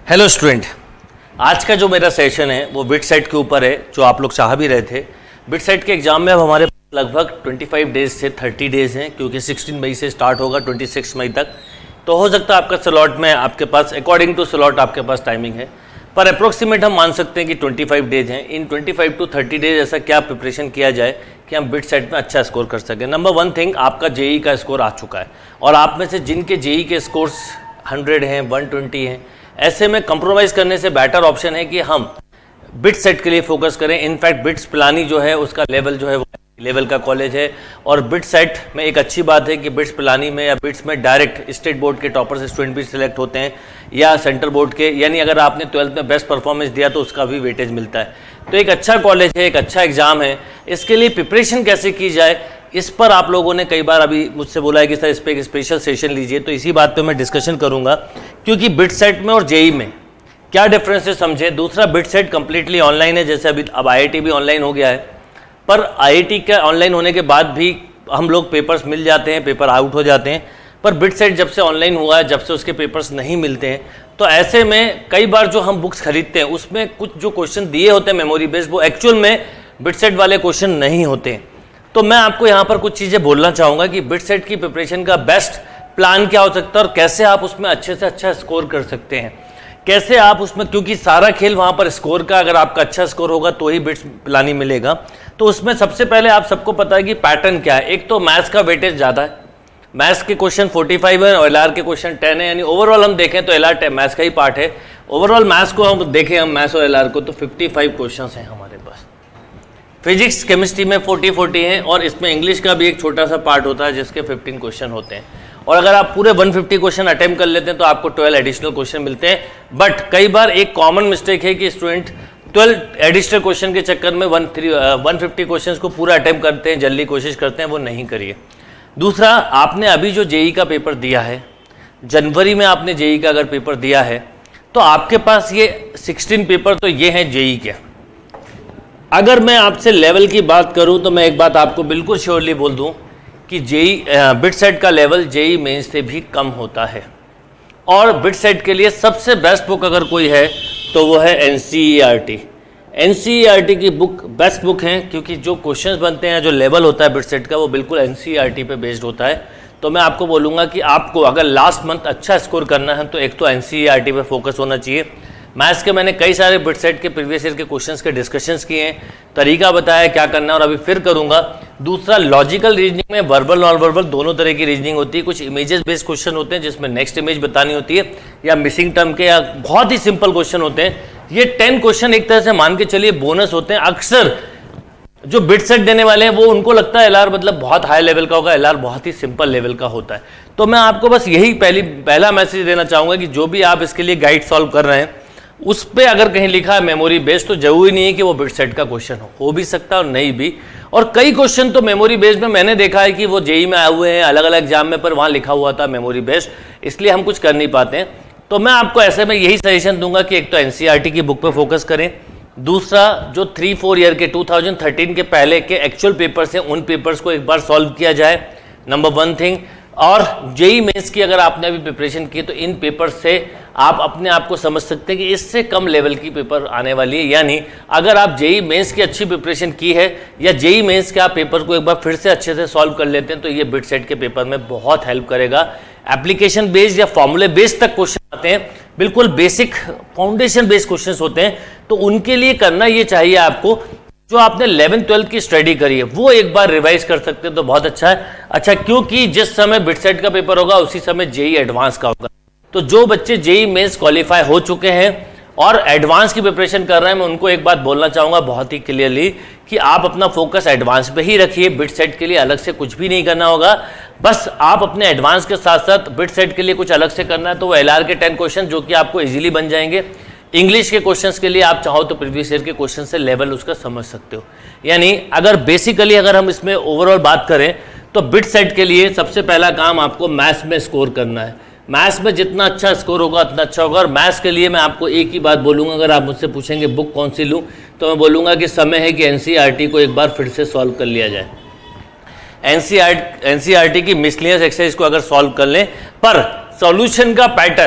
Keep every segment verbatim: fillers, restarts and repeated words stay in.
Hello student, आज का जो मेरा सेशन है वो बिटसेट के ऊपर है, जो आप लोग चाह भी रहे थे। बिटसेट के एग्जाम में अब हमारे लगभग पच्चीस डेज से तीस डेज हैं, क्योंकि सोलह मई से स्टार्ट होगा छब्बीस मई तक। तो हो सकता है आपका स्लॉट में आपके पास अकॉर्डिंग टू स्लॉट आपके पास टाइमिंग है, पर अप्रोक्सीमेट हम मान सकते हैं कि पच्चीस डेज हैं। इन पच्चीस टू तीस डेज ऐसा क्या प्रिपरेशन किया जाए कि हम बिटसेट में अच्छा स्कोर कर सकें। नंबर वन थिंग, आपका जेई का स्कोर आ चुका है और आप में से जिनके जेई के स्कोर्स हंड्रेड हैं, वन ट्वेंटी हैं, ऐसे में कंप्रोमाइज़ करने से बेटर ऑप्शन है कि हम बिटसेट के लिए फोकस करें। इनफैक्ट बिट्स पिलानी जो है उसका लेवल जो है वो लेवल का कॉलेज है, और बिटसेट में एक अच्छी बात है कि बिट्स पिलानी में या बिट्स में डायरेक्ट स्टेट बोर्ड के टॉपर से स्टूडेंट भी सिलेक्ट होते हैं या सेंटर बोर्ड के, यानी अगर आपने ट्वेल्थ में बेस्ट परफॉर्मेंस दिया तो उसका भी वेटेज मिलता है। तो एक अच्छा कॉलेज है, एक अच्छा एग्जाम है। इसके लिए प्रिपरेशन कैसे की जाए, इस पर आप लोगों ने कई बार अभी मुझसे बोला है कि सर इस पर एक स्पेशल सेशन लीजिए, तो इसी बात पे मैं डिस्कशन करूंगा, क्योंकि बिटसेट में और जेई में क्या डिफरेंस है समझे। दूसरा, बिटसेट कंप्लीटली ऑनलाइन है, जैसे अभी अब आईआईटी भी ऑनलाइन हो गया है, पर आईआईटी के ऑनलाइन होने के बाद भी हम लोग पेपर्स मिल जाते हैं, पेपर आउट हो जाते हैं। पर बिटसेट जब से ऑनलाइन हुआ है, जब से उसके पेपर्स नहीं मिलते हैं, तो ऐसे में कई बार जो हम बुक्स खरीदते हैं उसमें कुछ जो क्वेश्चन दिए होते हैं मेमोरी बेस्ड, वो एक्चुअल में बिटसेट वाले क्वेश्चन नहीं होते हैं। तो मैं आपको यहाँ पर कुछ चीज़ें बोलना चाहूँगा कि बिटसेट की प्रिपरेशन का बेस्ट प्लान क्या हो सकता है और कैसे आप उसमें अच्छे से अच्छा स्कोर कर सकते हैं, कैसे आप उसमें, क्योंकि सारा खेल वहाँ पर स्कोर का, अगर आपका अच्छा स्कोर होगा तो ही बिट्स पिलानी मिलेगा। तो उसमें सबसे पहले आप सबको पता है कि पैटर्न क्या है। एक तो मैथ्स का वेटेज ज़्यादा है, मैथ्स के क्वेश्चन पैंतालीस है और एलआर के क्वेश्चन दस है, यानी ओवरऑल हम देखें तो एलआर मैथ्स का ही पार्ट है। ओवरऑल मैथ्स को हम देखें, हम मैथ्स और एलआर को, तो पचपन क्वेश्चन हैं हमारे पास। फिजिक्स केमिस्ट्री में चालीस चालीस हैं, और इसमें इंग्लिश का भी एक छोटा सा पार्ट होता है जिसके पंद्रह क्वेश्चन होते हैं। और अगर आप पूरे एक सौ पचास क्वेश्चन अटेम्प्ट कर लेते हैं तो आपको बारह एडिशनल क्वेश्चन मिलते हैं। बट कई बार एक कॉमन मिस्टेक है कि स्टूडेंट बारह एडिशनल क्वेश्चन के चक्कर में एक सौ पचास क्वेश्चन को पूरा अटेम्प्ट करते हैं, जल्दी कोशिश करते हैं, वो नहीं करिए। दूसरा, आपने अभी जो जेई का पेपर दिया है, जनवरी में आपने जेई का अगर पेपर दिया है, तो आपके पास ये सोलह पेपर तो ये हैं जेई के। अगर मैं आपसे लेवल की बात करूं तो मैं एक बात आपको बिल्कुल श्योरली बोल दूं कि जेई बिटसेट का लेवल जेई मेंस से भी कम होता है। और बिटसेट के लिए सबसे बेस्ट बुक अगर कोई है तो वो है एनसीईआरटी। एनसीईआरटी की बुक बेस्ट बुक है, क्योंकि जो क्वेश्चंस बनते हैं, जो लेवल होता है बिटसेट का, वो बिल्कुल एनसीईआरटी पे बेस्ड होता है। तो मैं आपको बोलूँगा कि आपको अगर लास्ट मंथ अच्छा स्कोर करना है तो एक तो एनसीईआरटी पे फोकस होना चाहिए। मैथ्स के मैंने कई सारे बिटसेट के प्रीवियस ईयर के क्वेश्चंस के डिस्कशंस किए हैं, तरीका बताया क्या करना है, और अभी फिर करूंगा। दूसरा, लॉजिकल रीजनिंग में वर्बल नॉन वर्बल दोनों तरह की रीजनिंग होती है। कुछ इमेजेस बेस्ड क्वेश्चन होते हैं जिसमें नेक्स्ट इमेज बतानी होती है, या मिसिंग टर्म के, या बहुत ही सिंपल क्वेश्चन होते हैं। ये टेन क्वेश्चन एक तरह से मान के चलिए बोनस होते हैं। अक्सर जो बिटसेट देने वाले हैं वो, उनको लगता है एलआर मतलब बहुत हाई लेवल का होगा, एलआर बहुत ही सिंपल लेवल का होता है। तो मैं आपको बस यही पहली पहला मैसेज देना चाहूँगा कि जो भी आप इसके लिए गाइड सॉल्व कर रहे हैं, उस पे अगर कहीं लिखा है मेमोरी बेस्ड, तो जरूरी नहीं है कि वो बिटसेट का क्वेश्चन हो हो भी सकता है और नहीं भी। और कई क्वेश्चन तो मेमोरी बेस्ड में मैंने देखा है कि वो जेई में आए हुए हैं अलग अलग एग्जाम में, पर वहाँ लिखा हुआ था मेमोरी बेस्ड, इसलिए हम कुछ कर नहीं पाते हैं। तो मैं आपको ऐसे में यही सजेशन दूंगा कि एक तो एनसीईआरटी की बुक पे फोकस करें। दूसरा, जो थ्री फोर ईयर के दो हज़ार तेरह के पहले के एक्चुअल पेपर्स हैं, उन पेपर्स को एक बार सॉल्व किया जाए, नंबर वन थिंग। और जेई मेंस की अगर आपने अभी प्रिपरेशन की तो इन पेपर से आप अपने आप को समझ सकते हैं कि इससे कम लेवल की पेपर आने वाली है। यानी अगर आप जेई मेंस की अच्छी प्रिपरेशन की है, या जेई मेंस के आप पेपर को एक बार फिर से अच्छे से सॉल्व कर लेते हैं, तो ये बिटसेट के पेपर में बहुत हेल्प करेगा। एप्लीकेशन बेस्ड या फॉर्मूले बेस्ड तक क्वेश्चन आते हैं, बिल्कुल बेसिक फाउंडेशन बेस्ड क्वेश्चन होते हैं, तो उनके लिए करना ये चाहिए आपको, जो आपने इलेवेंथ ट्वेल्थ की स्टडी करी है वो एक बार रिवाइज कर सकते हैं तो बहुत अच्छा है। अच्छा, क्योंकि जिस समय बिटसेट का पेपर होगा उसी समय जेई एडवांस का होगा। तो जो बच्चे जेई मेंस क्वालिफाई हो चुके हैं और एडवांस की प्रिपरेशन कर रहे हैं, मैं उनको एक बात बोलना चाहूँगा बहुत ही क्लियरली कि आप अपना फोकस एडवांस पे ही रखिए। बिटसेट के लिए अलग से कुछ भी नहीं करना होगा, बस आप अपने एडवांस के साथ साथ बिटसेट के लिए कुछ अलग से करना है तो वो एलआर के टेन क्वेश्चन जो कि आपको इजीली बन जाएंगे। इंग्लिश के क्वेश्चंस के लिए आप चाहो तो प्रीवियस ईयर के क्वेश्चन से लेवल उसका समझ सकते हो। यानी अगर बेसिकली अगर हम इसमें ओवरऑल बात करें तो बिटसेट के लिए सबसे पहला काम आपको मैथ्स में स्कोर करना है। मैथ्स में जितना अच्छा स्कोर होगा उतना अच्छा होगा। और मैथ्स के लिए मैं आपको एक ही बात बोलूँगा, अगर आप मुझसे पूछेंगे बुक कौन सी लूँ, तो मैं बोलूँगा कि समय है कि एनसीईआरटी को एक बार फिर से सॉल्व कर लिया जाए। एनसीईआरटी एनसीईआरटी की मिसलेनियस एक्सरसाइज को अगर सॉल्व कर लें, पर सॉल्यूशन का पैटर्न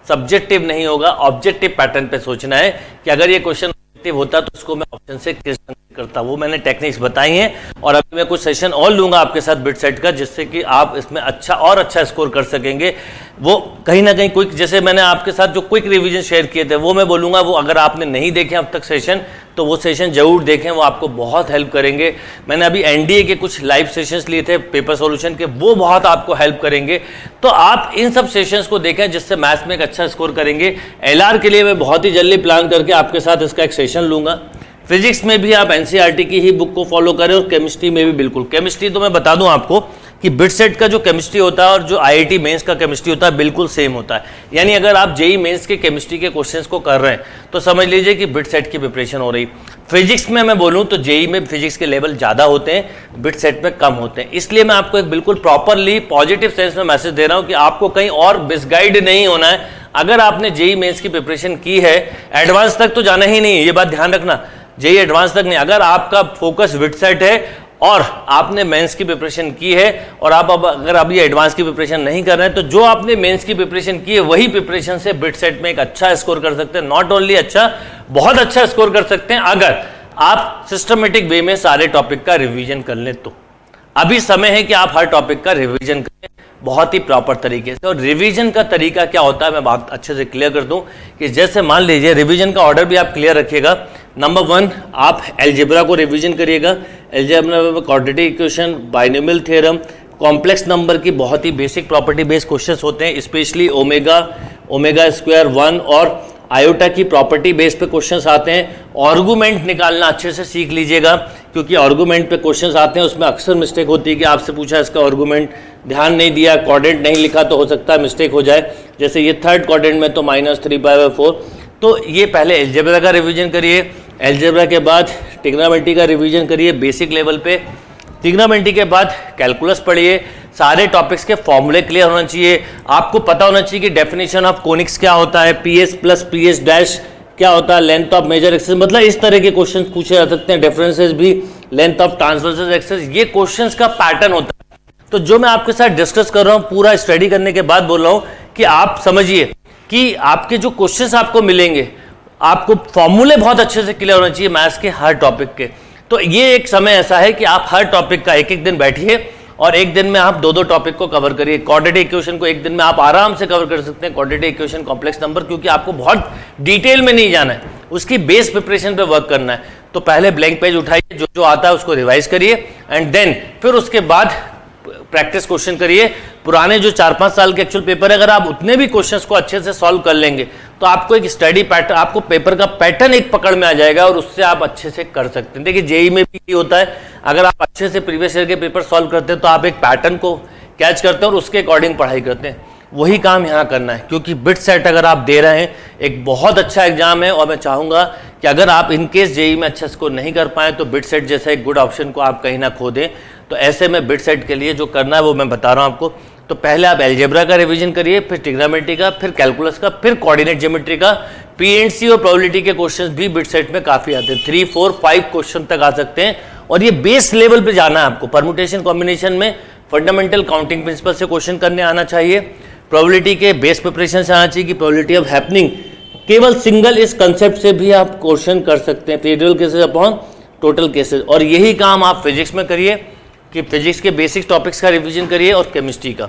सब्जेक्टिव नहीं होगा, ऑब्जेक्टिव पैटर्न पे सोचना है कि अगर ये क्वेश्चन ऑब्जेक्टिव होता तो उसको मैं ऑप्शन से किस ढंग से करता। वो मैंने टेक्निक्स बताई हैं और अभी मैं कुछ सेशन और लूंगा आपके साथ बिटसेट का, जिससे कि आप इसमें अच्छा और अच्छा स्कोर कर सकेंगे। वो कहीं ना कहीं क्विक, जैसे मैंने आपके साथ जो क्विक रिवीजन शेयर किए थे वो मैं बोलूँगा, वो अगर आपने नहीं देखे अब तक सेशन तो वो सेशन जरूर देखें, वो आपको बहुत हेल्प करेंगे। मैंने अभी एनडीए के कुछ लाइव सेशंस लिए थे पेपर सॉल्यूशन के, वो बहुत आपको हेल्प करेंगे। तो आप इन सब सेशंस को देखें जिससे मैथ्स में एक अच्छा स्कोर करेंगे। एलआर के लिए मैं बहुत ही जल्दी प्लान करके आपके साथ इसका एक सेशन लूँगा। फिजिक्स में भी आप एनसीईआरटी की ही बुक को फॉलो करें और केमिस्ट्री में भी बिल्कुल। केमिस्ट्री तो मैं बता दूं आपको कि बिटसेट का जो केमिस्ट्री होता है और जो आईआईटी मेंस का केमिस्ट्री होता है बिल्कुल सेम होता है। यानी अगर आप जेई मेंस के केमिस्ट्री के क्वेश्चंस को कर रहे हैं तो समझ लीजिए कि बिटसेट की प्रिपरेशन हो रही। फिजिक्स में मैं बोलूं तो जेई में फिजिक्स के लेवल ज़्यादा होते हैं, बिटसेट में कम होते हैं। इसलिए मैं आपको एक बिल्कुल प्रॉपरली पॉजिटिव सेंस में मैसेज दे रहा हूँ कि आपको कहीं और मिसगाइड नहीं होना है। अगर आपने जेई मेंस की प्रिपरेशन की है, एडवांस तक तो जाना ही नहीं है, ये बात ध्यान रखना। जेई एडवांस तक नहीं, अगर आपका फोकस बिटसेट है और आपने मेंस की प्रिपरेशन की है और आप अब अगर अभी एडवांस की प्रिपरेशन नहीं कर रहे हैं तो जो आपने मेंस की प्रिपरेशन की है वही प्रिपरेशन से बिटसेट में एक अच्छा स्कोर कर सकते हैं। नॉट ओनली अच्छा, बहुत अच्छा स्कोर कर सकते हैं अगर आप सिस्टमेटिक वे में सारे टॉपिक का रिवीजन कर लें। तो अभी समय है कि आप हर टॉपिक का रिवीजन करें बहुत ही प्रॉपर तरीके से। और रिवीजन का तरीका क्या होता है मैं बात अच्छे से क्लियर कर दूं कि जैसे मान लीजिए रिवीजन का ऑर्डर भी आप क्लियर रखिएगा। नंबर वन, आप एलजेब्रा को रिवीजन करिएगा। एलजेब्रा में quadratic equation, binomial theorem, complex number की बहुत ही बेसिक प्रॉपर्टी बेस्ड क्वेश्चंस होते हैं, specially omega, omega square, one और आयोटा की प्रॉपर्टी बेस पे क्वेश्चंस आते हैं। आर्गुमेंट निकालना अच्छे से सीख लीजिएगा क्योंकि आर्गुमेंट पे क्वेश्चंस आते हैं, उसमें अक्सर मिस्टेक होती है कि आपसे पूछा इसका आर्गुमेंट, ध्यान नहीं दिया, क्वाड्रेंट नहीं लिखा तो हो सकता है मिस्टेक हो जाए। जैसे ये थर्ड क्वाड्रेंट में तो minus three pi by four. तो ये पहले एलजेब्रा का रिवीजन करिए, एलजेब्रा के बाद ट्रिग्नोमेट्री का रिवीजन करिए बेसिक लेवल पे, ट्रिग्नोमेट्री के बाद कैलकुलस पढ़िए, सारे टॉपिक्स के फॉर्मूले क्लियर होना चाहिए, आपको पता होना चाहिए कि डेफिनेशन ऑफ कोनिक्स क्या होता है, P S plus P S dash क्या होता है, लेंथ ऑफ मेजर एक्सेस, मतलब इस तरह के क्वेश्चन पूछे जा सकते हैं। डिफरेंसेस भी, लेंथ ऑफ ट्रांसवर्सल एक्सेस, ये क्वेश्चंस का पैटर्न होता है। तो जो मैं आपके साथ डिस्कस कर रहा हूँ पूरा स्टडी करने के बाद बोल रहा हूँ कि आप समझिए कि आपके जो क्वेश्चंस आपको मिलेंगे, आपको फॉर्मूले बहुत अच्छे से क्लियर होना चाहिए मैथ्स के हर टॉपिक के। तो ये एक समय ऐसा है कि आप हर टॉपिक का एक एक दिन बैठिए और एक दिन में आप दो दो टॉपिक को कवर करिए। क्वाड्रेटिक इक्वेशन को एक दिन में आप आराम से कवर कर सकते हैं, क्वाड्रेटिक इक्वेशन, कॉम्प्लेक्स नंबर, क्योंकि आपको बहुत डिटेल में नहीं जाना है, उसकी बेस प्रिपरेशन पे वर्क करना है। तो पहले ब्लैंक पेज उठाइए, जो जो आता है उसको रिवाइज करिए एंड देन फिर उसके बाद प्रैक्टिस क्वेश्चन करिए। पुराने जो चार पांच साल के एक्चुअल पेपर है, अगर आप उतने भी क्वेश्चंस को अच्छे से सॉल्व कर लेंगे तो आपको एक स्टडी पैटर्न, आपको पेपर का पैटर्न एक पकड़ में आ जाएगा और उससे आप अच्छे से कर सकते हैं। देखिए जेई में भी होता है, अगर आप अच्छे से प्रीवियस ईयर के पेपर सॉल्व करते हैं तो आप एक पैटर्न को कैच करते हैं और उसके अकॉर्डिंग पढ़ाई करते हैं। वही काम यहाँ करना है क्योंकि बिटसेट अगर आप दे रहे हैं एक बहुत अच्छा एग्जाम है और मैं चाहूँगा कि अगर आप इनकेस जेई में अच्छा स्कोर नहीं कर पाए तो बिटसेट जैसा एक गुड ऑप्शन को आप कहीं ना खो दें। तो ऐसे में बिटसेट के लिए जो करना है वो मैं बता रहा हूँ आपको। तो पहले आप एलजेब्रा का रिवीजन करिए, फिर ट्रिग्नोमेट्री का, फिर कैलकुलस का, फिर कोऑर्डिनेट ज्योमेट्री का। पीएनसी और प्रोबेबिलिटी के क्वेश्चंस भी बिटसेट में काफी आते हैं, थ्री फोर फाइव क्वेश्चन तक आ सकते हैं और ये बेस लेवल पे जाना है आपको। परमुटेशन कॉम्बिनेशन में फंडामेंटल काउंटिंग प्रिंसिपल से क्वेश्चन करने आना चाहिए, प्रोबेबिलिटी के बेस प्रिपरेशन से आना चाहिए कि प्रोबेबिलिटी ऑफ हैपनिंग, केवल सिंगल इस कंसेप्ट से भी आप क्वेश्चन कर सकते हैं, periodical cases upon total cases. और यही काम आप फिजिक्स में करिए कि फिजिक्स के बेसिक टॉपिक्स का रिवीजन करिए और केमिस्ट्री का।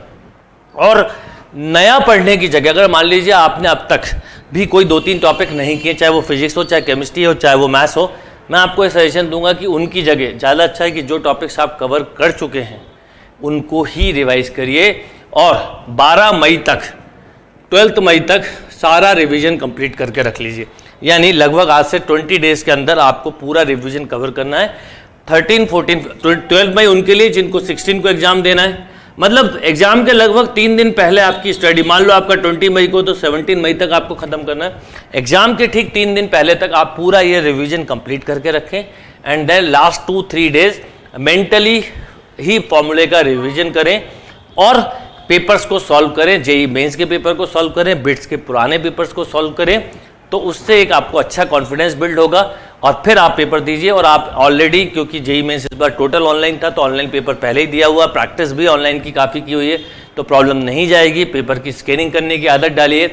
और नया पढ़ने की जगह अगर मान लीजिए आपने अब तक भी कोई दो तीन टॉपिक नहीं किए, चाहे वो फिजिक्स हो, चाहे केमिस्ट्री हो, चाहे वो मैथ्स हो, मैं आपको एक सजेशन दूंगा कि उनकी जगह ज़्यादा अच्छा है कि जो टॉपिक्स आप कवर कर चुके हैं उनको ही रिवाइज करिए और बारह मई तक, ट्वेल्थ मई तक सारा रिवीजन कंप्लीट करके रख लीजिए। यानी लगभग आज से ट्वेंटी डेज के अंदर आपको पूरा रिवीजन कवर करना है। थर्टीन फोर्टीन ट्वेल्थ मई उनके लिए जिनको सिक्सटीन को एग्जाम देना है, मतलब एग्जाम के लगभग तीन दिन पहले आपकी स्टडी, मान लो आपका ट्वेंटी मई को तो सेवनटीन मई तक आपको खत्म करना है। एग्जाम के ठीक तीन दिन पहले तक आप पूरा ये रिवीजन कंप्लीट करके रखें and then last two three days mentally ही फॉर्मूले का रिवीजन करें और पेपर्स को सॉल्व करें, जेई मेंस के पेपर को सॉल्व करें, बिट्स के पुराने पेपर्स को सॉल्व करें। तो उससे एक आपको अच्छा कॉन्फिडेंस बिल्ड होगा और फिर आप पेपर दीजिए। और आप ऑलरेडी, क्योंकि जेई मेंस इस बार टोटल ऑनलाइन था तो ऑनलाइन पेपर पहले ही दिया हुआ, प्रैक्टिस भी ऑनलाइन की काफ़ी की हुई है तो प्रॉब्लम नहीं जाएगी। पेपर की स्कैनिंग करने की आदत डालिए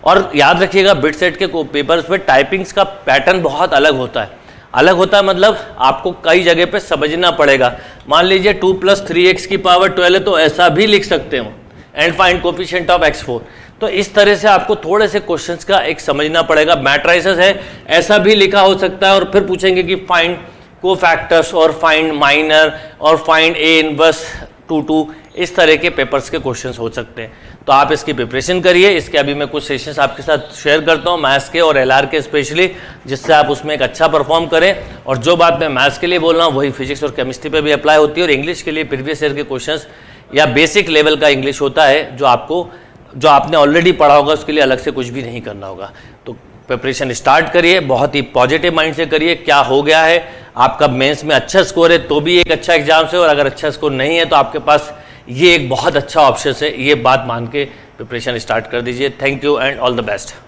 और याद रखिएगा बिटसेट के पेपर्स में टाइपिंग्स का पैटर्न बहुत अलग होता है। अलग होता है मतलब आपको कई जगह पे समझना पड़ेगा। मान लीजिए टू प्लस थ्री एक्स की पावर ट्वेल्व है तो ऐसा भी लिख सकते हो, and find coefficient of x four. तो इस तरह से आपको थोड़े से क्वेश्चंस का एक समझना पड़ेगा। मैट्राइसेस है ऐसा भी लिखा हो सकता है, और फिर पूछेंगे कि फाइंड कोफैक्टर्स और फाइंड माइनर और find A inverse two two, इस तरह के पेपर्स के क्वेश्चंस हो सकते हैं। तो आप इसकी प्रिपरेशन करिए। इसके अभी मैं कुछ सेशंस आपके साथ शेयर करता हूँ, मैथ्स के और एलआर के स्पेशली, जिससे आप उसमें एक अच्छा परफॉर्म करें। और जो बात मैं मैथ्स के लिए बोल रहा हूँ वही फिजिक्स और केमिस्ट्री पे भी अप्लाई होती है। और इंग्लिश के लिए प्रीवियस ईयर के क्वेश्चंस या बेसिक लेवल का इंग्लिश होता है जो आपको जो आपने ऑलरेडी पढ़ा होगा, उसके लिए अलग से कुछ भी नहीं करना होगा। तो प्रिपरेशन स्टार्ट करिए, बहुत ही पॉजिटिव माइंड से करिए। क्या हो गया है, आपका मेंस में अच्छा स्कोर है तो भी एक अच्छा एग्जाम से, और अगर अच्छा स्कोर नहीं है तो आपके पास ये एक बहुत अच्छा ऑप्शन है। ये बात मान के प्रिपरेशन स्टार्ट कर दीजिए। Thank you and all the best.